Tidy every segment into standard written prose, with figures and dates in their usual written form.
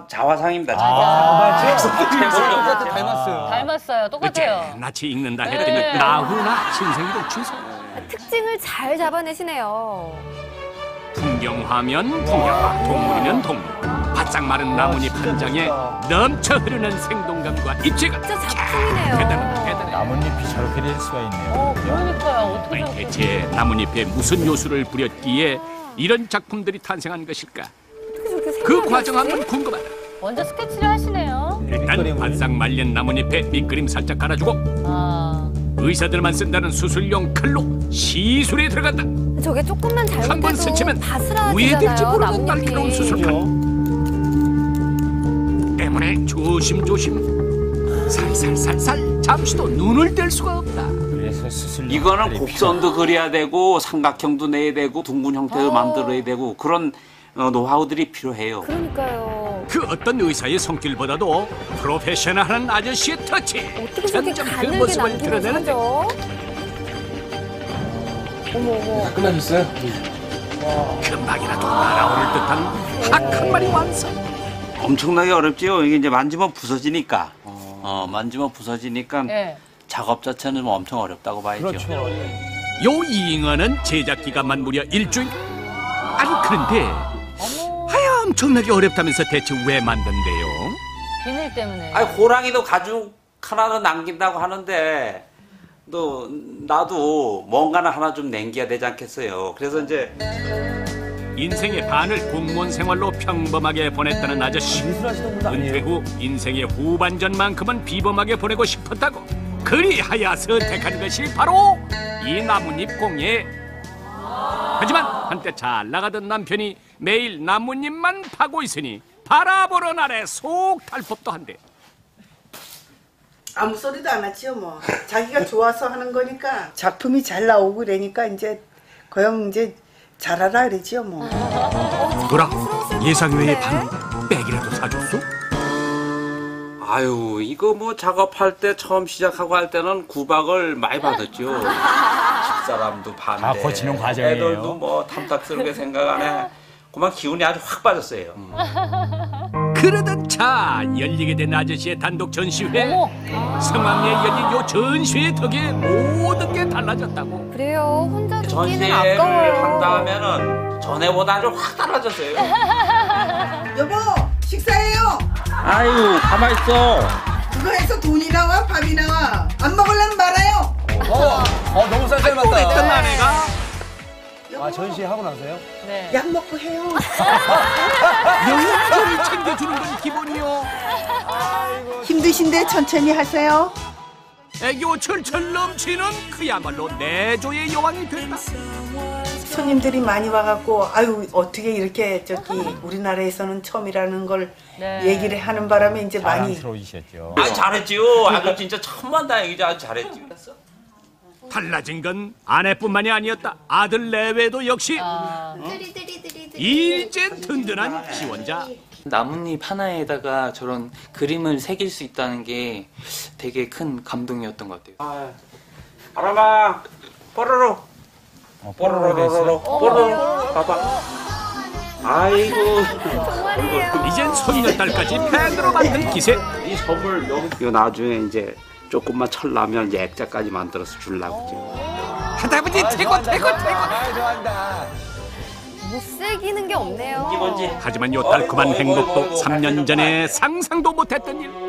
자화상입니다. 똑같아, 닮았어요. 닮았어요. 똑같아요. 낯이 익는다 했더니 나후나 신생이도 취소. 특징을 잘 잡아내시네요. 풍경화면 풍경화, 동물이면 동물. 바짝 마른 나뭇잎 한 장에 넘쳐 흐르는 생동감과 입체감. 진짜 작품이네요. 대단해. 나뭇잎이 저렇게 될 수가 있네요. 그러니까요. 어떻게 아니, 저렇게. 대체 나뭇잎에 무슨 요술을 부렸기에 이런 작품들이 탄생한 것일까? 그 과정 한번 궁금하다. 먼저 스케치를 하시네요. 일단 바싹 말린 나뭇잎에 밑그림 살짝 깔아주고 아. 의사들만 쓴다는 수술용 칼로 시술에 들어간다. 저게 조금만 한 번 잘못해도 스치면 바스라지잖아요. 우회될지 모르는 나뭇잎이. 날카로운 수술칼 때문에 조심조심 살살살살 잠시도 눈을 뗄 수가 없다. 그래서 수술. 이거는 곡선도 그려야 되고 삼각형도 내야 되고 둥근 형태도 만들어야 되고 그런 노하우들이 필요해요. 그러니까요. 그 어떤 의사의 손길보다도 프로페셔널한 아저씨의 터치. 어떻게 저렇게 점점 그 가늘게 모습을 남기면서 드러내는데 하죠? 어머. 끝나셨어요? 금방이라도 날아오를 듯한 닭 한 마리 완성. 엄청나게 어렵지요. 이게 이제 만지면 부서지니까. 만지면 부서지니까 네. 작업 자체는 뭐 엄청 어렵다고 봐야죠. 그렇죠. 요 잉어는 제작 기간만 무려 일주일. 아니 그런데 하여 엄청나게 어렵다면서 대체 왜 만든대요? 비늘 때문에. 아니 호랑이도 가죽 하나는 남긴다고 하는데 또 나도 뭔가는 하나 좀 남겨야 되지 않겠어요. 그래서 이제 인생의 반을 공무원 생활로 평범하게 보냈다는 아저씨. 미술하시는 분 은퇴 후 인생의 후반전만큼은 비범하게 보내고 싶었다고. 그리하여 선택한 것이 바로 이 나뭇잎 공예. 하지만 한때 잘 나가던 남편이 매일 나뭇잎만 파고 있으니 바라보는 날에 속 탈 법도 한데. 아무 소리도 안 하지요 뭐. 자기가 좋아서 하는 거니까 작품이 잘 나오고 그러니까 이제 거영 이제 잘하라 그러지요 뭐. 뭐라? 예상외의 반응? 백이라도 사줬어? 아유 이거 뭐 작업할 때 처음 시작하고 할 때는 구박을 많이 받았죠. 집사람도 반대. 다 거치는 과정이에요. 애들도 뭐 탐탁스럽게 생각 안 해. 그만 기운이 아주 확 빠졌어요. 그러던 차 열리게 된 아저씨의 단독 전시회. 성황리에 열린 요 전시회 덕에 모든 게 달라졌다고. 그래요. 혼자 듣기는 전시회를 아까워요. 한다면은 전에보다 아주 확 달라졌어요. 여보 식사해요. 아유 가만 있어. 그거 해서 돈이 나와 밥이 나와. 안 먹으려면 말아요. 너무 쌀쌀 또 맞다. 있던 아내가 여보, 전시하고 나서요? 네. 약 먹고 해요. 영양제를 챙겨주는 건 기본이요. 힘드신데 천천히 하세요. 애교 철철 넘치는 그야말로 내조의 여왕이 된다. 손님들이 많이 와갖고 아유 어떻게 이렇게 저기 우리나라에서는 처음이라는 걸 네. 얘기를 하는 바람에 이제 많이 자랑스러우셨죠. 아주 잘했지요. 아주 진짜 천만다행이죠. 아주 잘했지. 달라진 건 아내뿐만이 아니었다. 아들 내외도 역시 이제 든든한 지원자. 나뭇잎 하나에다가 저런 그림을 새길 수 있다는 게 되게 큰 감동이었던 것 같아요. 바람아, 뽀로로. 뽀로로로로로. 뽀로로. 봐봐. 아이고. 이젠 손녀딸까지 팬으로 만든 기세. 이 선물 여기. 이거 나중에 이제 조금만 철나면 이제 액자까지 만들어서 주려고. 할아버지 최고. 좋아한다. 못 새기는 게 없네요. 이건지. 하지만 요 달콤한 행복도 3년 전에 상상도 못했던 일.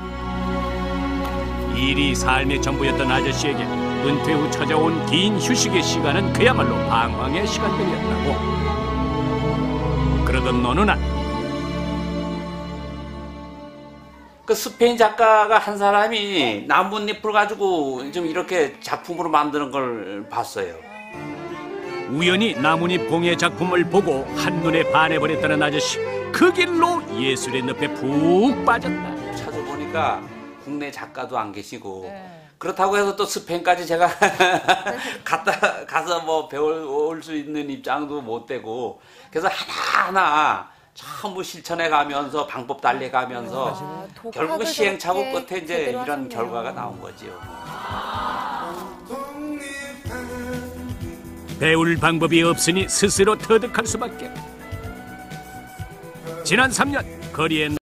일이 삶의 전부였던 아저씨에게 은퇴 후 찾아온 긴 휴식의 시간은 그야말로 방황의 시간들이었다고. 그러던 어느 날 그 스페인 작가가 한 사람이 나뭇잎을 가지고 좀 이렇게 작품으로 만드는 걸 봤어요. 우연히 나뭇잎 공예 작품을 보고 한눈에 반해버렸다는 아저씨. 그 길로 예술의 늪에 푹 빠졌다. 찾아보니까 국내 작가도 안 계시고 그렇다고 해서 또 스페인까지 제가 가서 뭐 배울 수 있는 입장도 못 되고 그래서 하나하나 전부 실천해 가면서 방법 달래 가면서 결국 시행착오 끝에 이제 이런 결과가 나온 거지요. 배울 방법이 없으니 스스로 터득할 수밖에. 지난 3년 거리에